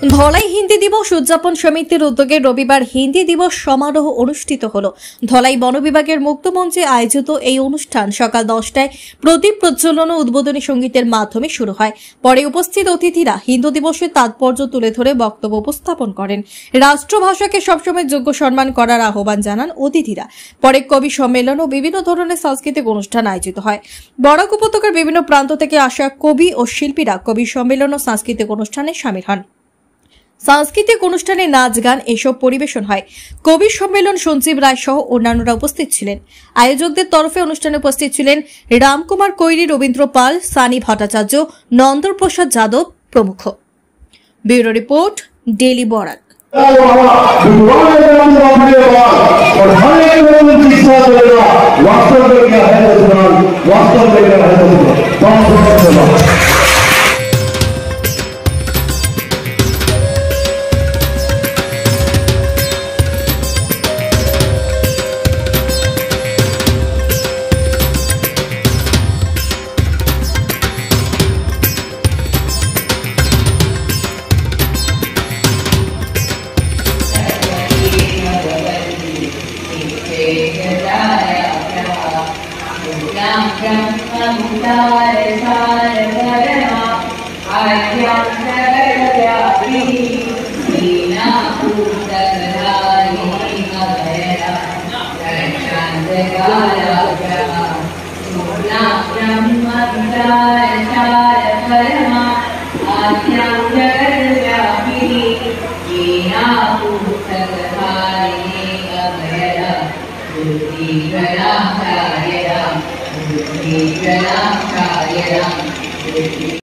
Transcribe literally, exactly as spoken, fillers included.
ধলাই হিন্দি দিবস উদযাপন সমিতির উদ্যোগে রবিবার হিন্দি দিবস সমারোহ অনুষ্ঠিত হল। ধলাই বন বিভাগের মুক্ত মঞ্চে আয়োজিত এই অনুষ্ঠান সকাল দশটায় প্রদীপ প্রজ্বলন ও উদ্বোধনী সঙ্গীতের মাধ্যমে শুরু হয়। পরে উপস্থিত অতিথিরা হিন্দু দিবসের তাৎপর্য তুলে ধরে বক্তব্য উপস্থাপন করেন। রাষ্ট্রভাষাকে সবসময় যোগ্য সম্মান করার আহ্বান জানান অতিথিরা। পরে কবি সম্মেলন ও বিভিন্ন ধরনের সাংস্কৃতিক অনুষ্ঠান আয়োজিত হয়। বরাক উপত্যকার বিভিন্ন প্রান্ত থেকে আসা কবি ও শিল্পীরা কবি সম্মেলন ও সাংস্কৃতিক অনুষ্ঠানে শামিল হন। সাংস্কৃতিক অনুষ্ঠানে নাচ গান এসব পরিবেশন হয়। কবি সম্মেলন সঞ্জীব রায় সহ অন্যান্যরা উপস্থিত ছিলেন। আয়োজকদের তরফে অনুষ্ঠানে উপস্থিত ছিলেন রামকুমার কৈরি, রবীন্দ্র পাল, সানি ভট্টাচার্য, নন্দপ্রসাদ যাদব প্রমুখ। Bureau report, daily Barak. Buddhi